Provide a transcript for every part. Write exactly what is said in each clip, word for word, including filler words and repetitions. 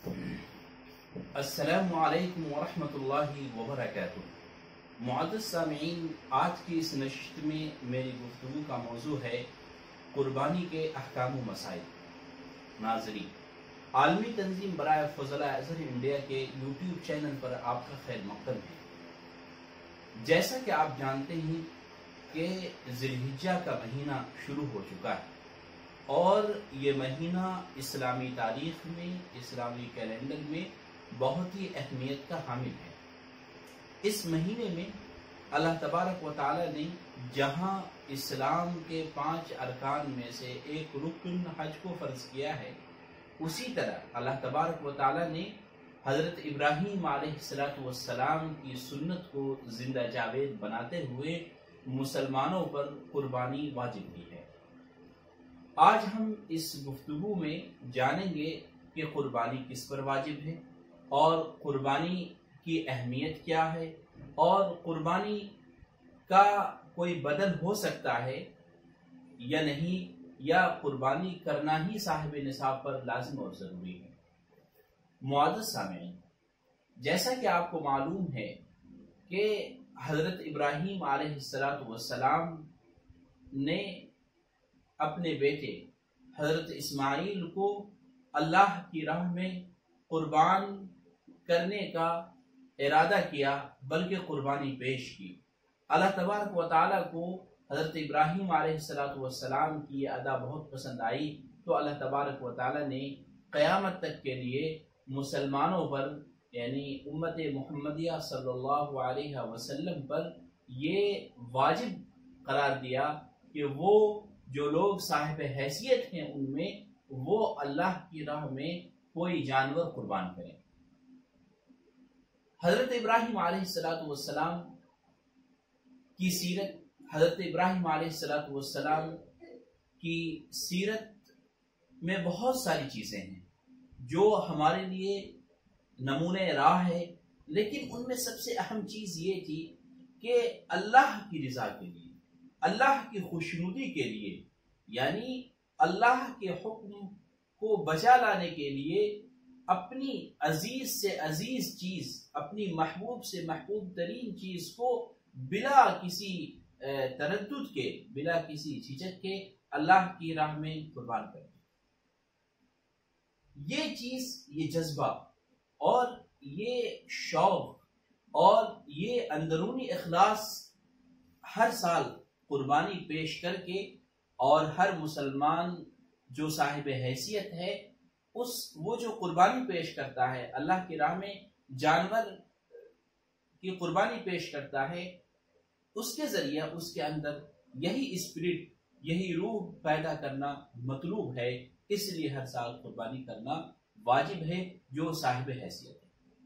السلام علیکم ورحمۃ اللہ وبرکاتہ۔ معزز سامعین، آج کی اس نشست میں میری گفتگو کا موضوع ہے قربانی کے احکام و مسائل۔ ناظرین، عالمی تنظیم برائے فضلۂ ازہر انڈیا کے یوٹیوب چینل پر آپ کا خیر مقدم ہے۔ جیسا کہ آپ جانتے ہیں کہ ذی الحجہ کا مہینہ شروع ہو چکا ہے اور یہ مہینہ اسلامی تاریخ میں، اسلامی کیلنڈر میں بہت ہی اہمیت کا حامل ہے۔ اس مہینے میں اللہ تبارک و تعالی نے جہاں اسلام کے پانچ ارکان میں سے ایک رکن حج کو فرض کیا ہے، اسی طرح اللہ تبارک و تعالی نے حضرت ابراہیم علیہ السلام کی سنت کو زندہ جاوید بناتے ہوئے مسلمانوں پر قربانی واجب کی ہے۔ آج ہم اس گفتگو میں جانیں گے کہ قربانی کس پر واجب ہے اور قربانی کی اہمیت کیا ہے، اور قربانی کا کوئی بدل ہو سکتا ہے یا نہیں، یا قربانی کرنا ہی صاحب نصاب پر لازم اور ضروری ہے۔ معزز سامعین، جیسا کہ آپ کو معلوم ہے کہ حضرت ابراہیم علیہ السلام نے اپنے بیٹے حضرت اسماعیل کو اللہ کی راہ میں قربان کرنے کا ارادہ کیا، بلکہ قربانی پیش کی۔ اللہ تبارک و تعالیٰ کو حضرت ابراہیم علیہ السلام کی یہ ادا بہت پسند آئی، تو اللہ تبارک و تعالیٰ نے قیامت تک کے لیے مسلمانوں پر، یعنی امت محمدیہ صلی اللہ علیہ وسلم پر یہ واجب قرار دیا کہ وہ جو لوگ صاحب حیثیت ہیں ان میں، وہ اللہ کی راہ میں کوئی جانور قربان کریں۔ حضرت ابراہیم علیہ السلام کی سیرت، حضرت ابراہیم علیہ السلام کی سیرت میں بہت ساری چیزیں ہیں جو ہمارے لیے نمونے راہ ہے، لیکن ان میں سب سے اہم چیز یہ تھی کہ اللہ کی رضا کے لیے، اللہ کی خوشنودی کے لیے، یعنی اللہ کے حکم کو بجا لانے کے لیے اپنی عزیز سے عزیز چیز، اپنی محبوب سے محبوب ترین چیز کو بلا کسی تردد کے، بلا کسی جھجک کے اللہ کی راہ میں قربان کریں۔ یہ چیز، یہ جذبہ اور یہ شوق اور یہ اندرونی اخلاص ہر سال قربانی پیش کر کے، اور ہر مسلمان جو صاحب حیثیت ہے، اس وہ جو قربانی پیش کرتا ہے، اللہ کی راہ میں جانور کی قربانی پیش کرتا ہے، اس کے ذریعہ اس کے اندر یہی اسپرٹ، یہی روح پیدا کرنا مطلوب ہے۔ اس لیے ہر سال قربانی کرنا واجب ہے جو صاحب حیثیت ہے۔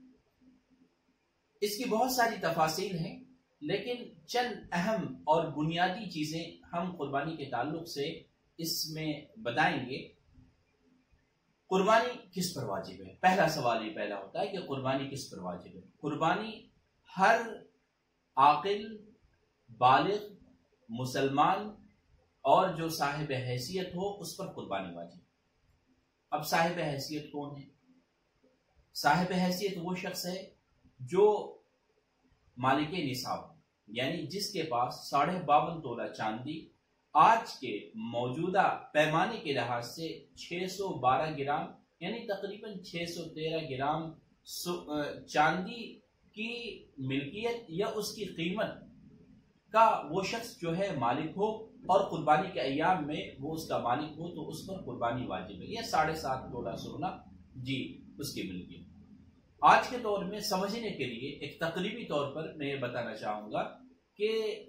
اس کی بہت ساری تفاصیل ہیں، لیکن چند اہم اور بنیادی چیزیں ہم قربانی کے تعلق سے اس میں بتائیں گے۔ قربانی کس پر واجب ہے؟ پہلا سوال یہ پیدا ہوتا ہے کہ قربانی کس پر واجب ہے؟ قربانی ہر عاقل، بالغ مسلمان اور جو صاحب حیثیت ہو، اس پر قربانی واجب ہے۔ اب صاحب حیثیت کون ہے؟ صاحب حیثیت وہ شخص ہے جو مالک نصاب، یعنی جس کے پاس ساڑھے باون تولہ چاندی آج کے موجودہ پیمانے کے لحاظ سے چھ سو بارہ گرام، یعنی تقریباً چھ سو تیرہ گرام چاندی کی ملکیت یا اس کی قیمت کا وہ شخص جو ہے مالک ہو، اور قربانی کے ایام میں وہ اس کا مالک ہو، تو اس پر قربانی واجب ہے۔ یہ ساڑھے سات تولہ سونا جی اس کی ملکیت۔ آج کے دور میں سمجھنے کے لیے ایک تقریبی طور پر میں یہ بتانا چاہوں گا کہ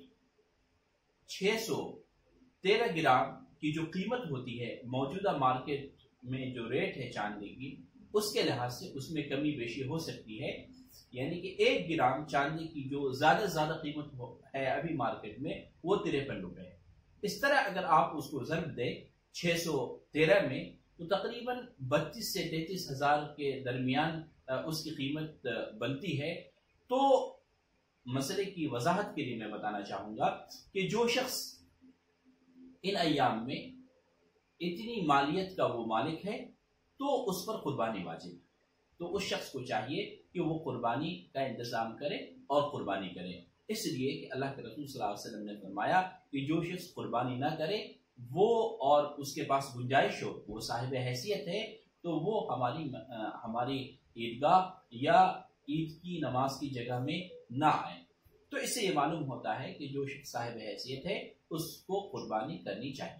چھ سو تیرہ گرام کی جو قیمت ہوتی ہے موجودہ مارکیٹ میں، جو ریٹ ہے چاندی کی، اس کے لحاظ سے اس میں کمی بیشی ہو سکتی ہے، یعنی کہ ایک گرام چاندی کی جو زیادہ زیادہ قیمت ہے ابھی مارکیٹ میں، وہ تریپن روپے ہے۔ اس طرح اگر آپ اس کو ضرب دیں چھ سو تیرہ میں، تو تقریباً بتیس سے تینتیس ہزار کے درمیان اس کی قیمت بنتی ہے۔ تو مسئلے کی وضاحت کے لیے میں بتانا چاہوں گا کہ جو شخص ان ایام میں اتنی مالیت کا وہ مالک ہے، تو اس پر قربانی واجب ہے۔ تو اس شخص کو چاہیے کہ وہ قربانی کا انتظام کرے اور قربانی کرے، اس لیے کہ اللہ کے رسول صلی اللہ علیہ وسلم نے فرمایا کہ جو شخص قربانی نہ کرے وہ اور اس کے پاس گنجائش ہو، وہ صاحب حیثیت ہے، تو وہ ہماری ہماری عیدگاہ یا عید کی نماز کی جگہ میں نہ آئے۔ تو اس سے یہ معلوم ہوتا ہے کہ جو شخص صاحب حیثیت ہے اس کو قربانی کرنی چاہیے۔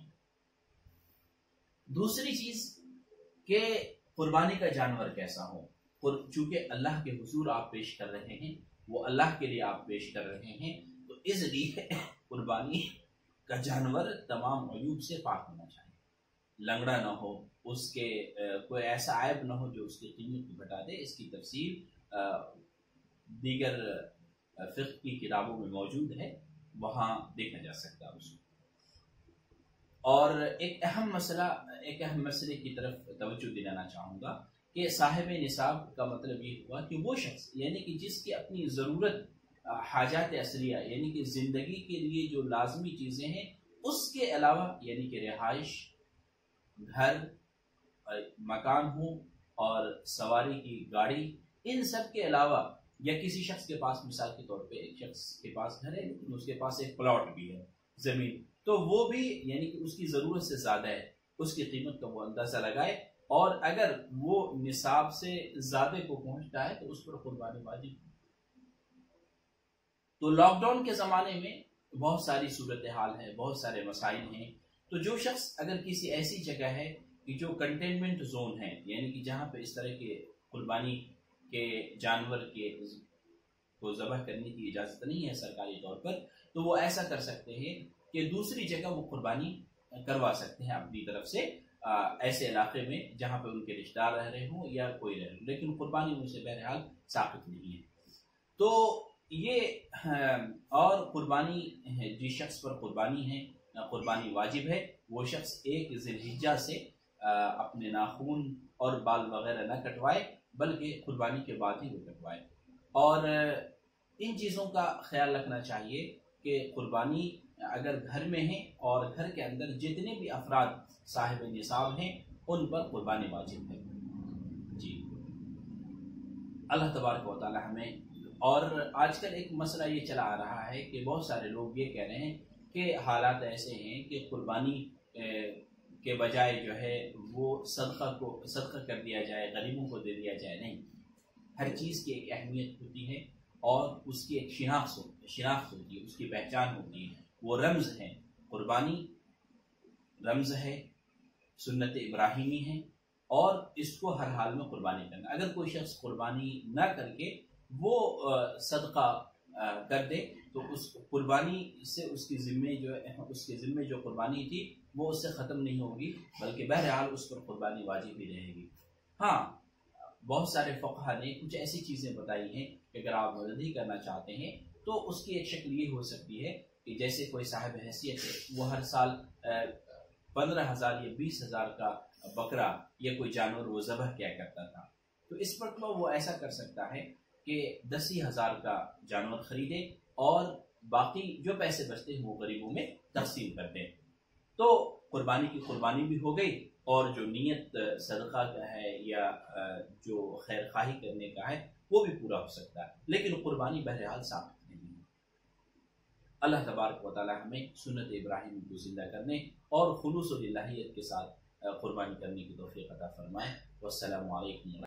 دوسری چیز کہ قربانی کا جانور کیسا ہو، چونکہ اللہ کے حضور آپ پیش کر رہے ہیں، وہ اللہ کے لیے آپ پیش کر رہے ہیں، تو اس لیے قربانی کا جانور تمام عیوب سے پاک ہونا چاہیے، لنگڑا نہ ہو، اس کے کوئی ایسا عیب نہ ہو جو اس کی قیمت کو گھٹا دے۔ اس کی تفصیل دیگر فقہ کی کتابوں میں موجود ہے، وہاں دیکھا جا سکتا ہے اس کو۔ اور ایک اہم مسئلہ ایک اہم مسئلے کی طرف توجہ دلانا چاہوں گا کہ صاحب نصاب کا مطلب یہ ہوا کہ وہ شخص یعنی کہ جس کی اپنی ضرورت حاجات اصلیہ یعنی کہ زندگی کے لیے جو لازمی چیزیں ہیں اس کے علاوہ یعنی کہ رہائش، گھر، مکان ہو اور سواری کی گاڑی، ان سب کے علاوہ یا کسی شخص کے پاس مثال کے طور پہ ایک شخص کے پاس گھر ہے لیکن اس کے پاس ایک پلاٹ بھی ہے، زمین، تو وہ بھی یعنی کہ اس کی ضرورت سے زیادہ ہے، اس کی قیمت کا وہ اندازہ لگائے، اور اگر وہ نصاب سے زیادہ کو پہنچتا ہے تو اس پر قربانی واجب ہے۔ تو لاک ڈاؤن کے زمانے میں بہت ساری صورتحال ہے، بہت سارے مسائل ہیں، تو جو شخص اگر کسی ایسی جگہ ہے کہ جو کنٹینمنٹ زون ہے یعنی کہ جہاں پہ اس طرح کے قربانی کے جانور کے کو ذبح کرنے کی اجازت نہیں ہے سرکاری طور پر، تو وہ ایسا کر سکتے ہیں کہ دوسری جگہ وہ قربانی کروا سکتے ہیں اپنی طرف سے، ایسے علاقے میں جہاں پہ ان کے رشتہ دار رہ رہے ہوں یا کوئی رہ رہے ہوں، لیکن قربانی ان سے بہرحال ثابت نہیں ہے۔ تو یہ اور قربانی جس شخص پر قربانی ہے قربانی واجب ہے وہ شخص ایک ذی الحجہ سے اپنے ناخون اور بال وغیرہ نہ کٹوائے بلکہ قربانی کے بعد ہی وہ کٹوائے، اور ان چیزوں کا خیال رکھنا چاہیے کہ قربانی اگر گھر میں ہے اور گھر کے اندر جتنے بھی افراد صاحب نصاب ہیں ان پر قربانی واجب ہے۔ جی اللہ تبارک و تعالی ہمیں، اور آج کل ایک مسئلہ یہ چلا آ رہا ہے کہ بہت سارے لوگ یہ کہہ رہے ہیں کہ حالات ایسے ہیں کہ قربانی کے بجائے جو ہے وہ صدقہ کو صدقہ کر دیا جائے، غریبوں کو دے دیا جائے۔ نہیں، ہر چیز کی ایک اہمیت ہوتی ہے اور اس کی ایک شناخت شناخت ہوتی ہے، اس کی پہچان ہوتی ہے، وہ رمز ہے۔ قربانی رمز ہے، سنت ابراہیمی ہے، اور اس کو ہر حال میں قربانی کرنا۔ اگر کوئی شخص قربانی نہ کر کے وہ صدقہ کر دے تو اس قربانی سے اس کی ذمے جو اس کے ذمے جو قربانی تھی وہ اس سے ختم نہیں ہوگی بلکہ بہرحال اس پر قربانی واجب ہی رہے گی۔ ہاں، بہت سارے فقہا نے کچھ ایسی چیزیں بتائی ہیں کہ اگر آپ مددی کرنا چاہتے ہیں تو اس کی ایک شکل یہ ہو سکتی ہے کہ جیسے کوئی صاحب حیثیت ہے وہ ہر سال پندرہ ہزار یا بیس ہزار کا بکرا یا کوئی جانور وہ ذبح کیا کرتا تھا، تو اس پر تو وہ ایسا کر سکتا ہے کہ دس ہی ہزار کا جانور خریدے اور باقی جو پیسے بچتے ہیں وہ غریبوں میں تقسیم کر دیں، تو قربانی کی قربانی بھی ہو گئی اور جو نیت صدقہ کا ہے یا جو خیر خواہی کرنے کا ہے وہ بھی پورا ہو سکتا ہے، لیکن قربانی بہرحال ثابت نہیں ہے۔ اللہ تبارک و تعالی ہمیں سنت ابراہیم کو زندہ کرنے اور خلوص و للہیت کے ساتھ قربانی کرنے کی توفیق عطا فرمائے۔ والسلام علیکم۔